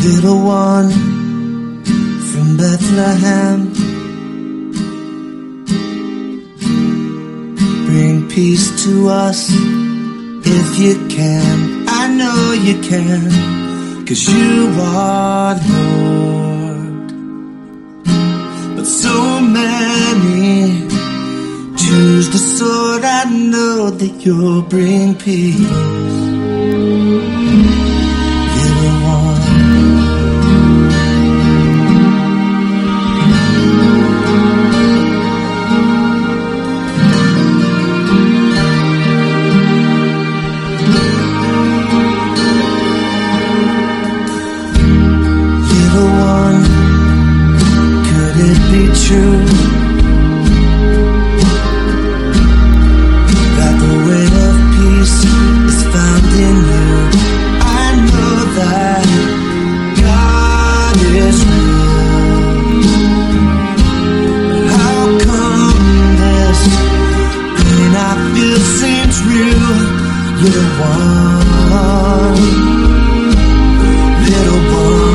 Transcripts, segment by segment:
Little one from Bethlehem, bring peace to us if you can. I know you can, 'cause you are Lord. But so many choose the sword. I know that you'll bring peace. Little one, true that the way of peace is found in you. I know that God is real. How come this pain I feel seems real? Little one, little one.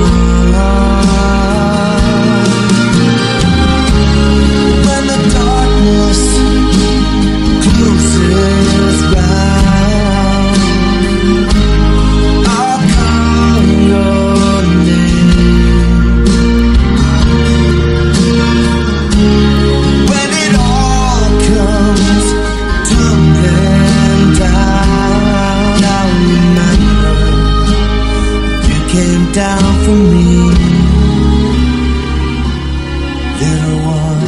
Down for me, little one.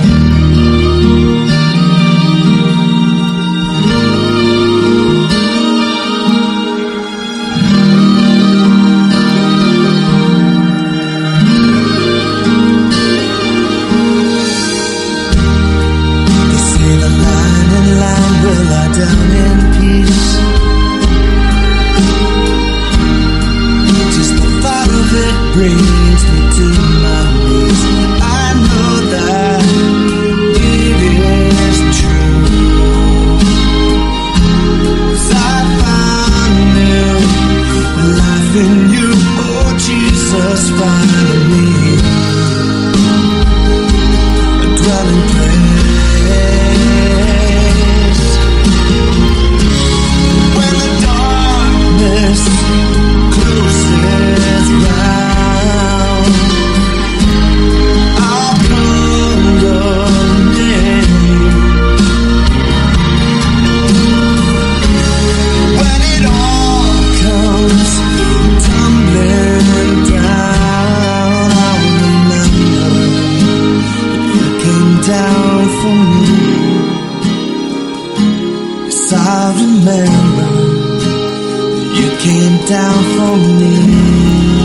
They say the lion and lamb will lie down in peace. It brings me to my knees. I know that it is true, 'cause I found new life in you. Oh Jesus, finally a dwelling place. When the darkness closes round, I'll come your name. When it all comes tumbling down, I'll remember that you came down for me. Yes, I'll remember you came down for me.